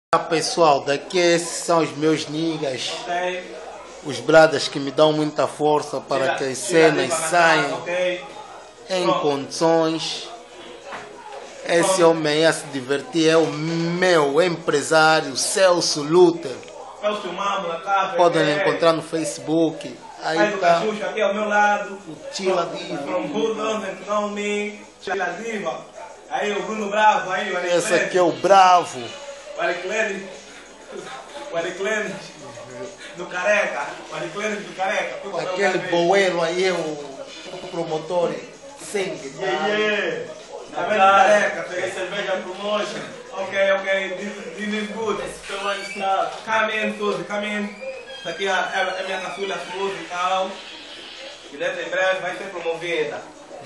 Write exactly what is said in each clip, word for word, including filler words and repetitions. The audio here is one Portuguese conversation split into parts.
Pessoal, daqui esses são os meus niggas, Okay. os bradas que me dão muita força para que as cenas saiam Okay. em Pronto. condições. Esse homem a se divertir é o meu empresário Celso Luther. Celso Mambo na casa. Podem é. encontrar no Facebook. Aí Aí do tá Cachucha aqui ao meu lado. o Tila Diva. From Who Doesn't Know Me. Tila Diva. Aí o Bruno Bravo. Aí o Esse aqui é o Bravo. O Ariclene. O Ariclene do Careca. O Ariclene do Careca. Aquele boelo aí é o promotor Seng. Yeah, yeah. Na Tá vendo, casa, Careca? tem cerveja promotion. Ok, ok. This, this is good. Esse one stuff. Come in, Suzy, come in. Isso aqui é, é, é minha caçula Suzy e tal. E dentro em breve vai ser promovida.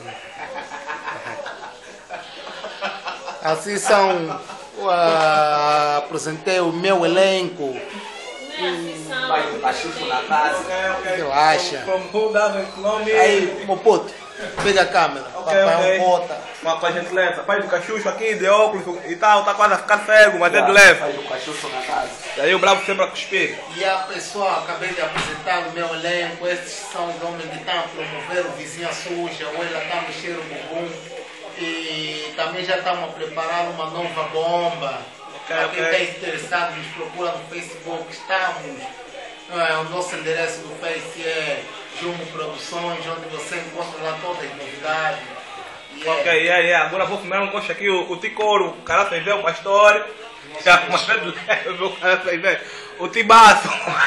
Assim são. Uh, apresentei o meu elenco. Pai do cachucho na casa. Ok, ok. Relaxa. From, from who doesn't know me. Aí, meu puto, pega a câmera. Ok, Papai ok. bota. Uma com a gentileza. Pai do cachucho aqui, de óculos e tal, tá quase a ficar cego, mas é de leve. Pai do cachucho na casa. E aí o bravo sempre a cuspir. E a pessoal, acabei de apresentar o meu elenco. Estes são os homens que estão a promover o Vizinha Suja. O ela está a mexer o bumbum. E também já estamos a preparar uma nova bomba. Ok, Para quem ok. está interessado, nos procura no Facebook. Estamos. É, o nosso endereço do Face é Jumo Produções, onde você encontra lá todas as novidades. E é- Ok, yeah, yeah. Agora vou comer um coxa aqui, o, o Ticoro, o cara sem ver, o pastor. Já, mas é de leve, o cara sem ver. O Tibaço.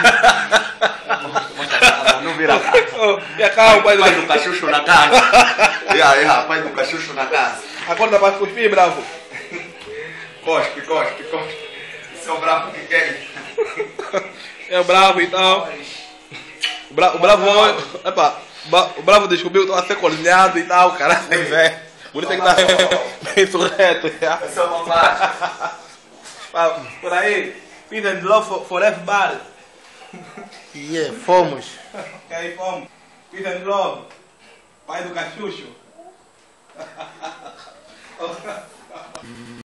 Não vira a cara. E a calma, pai do Pai do cachucho na casa. Yeah, yeah, pai do cachucho na casa. Acorda para cuspir, bravo. Cospe, cospe, cospe. Esse é o bravo que quer. É o bravo e tal. O, bra, o bravo, epa, ba- o bravo descobriu que estava ser colinhado e tal, o cara sem ver. Por isso é que tá bem surreto. já. Esse é o mambaço. Ah, por aí, peace and love for, for everybody. E é, fomos. Ok, fomos. Peace and love. Pai do cachucho.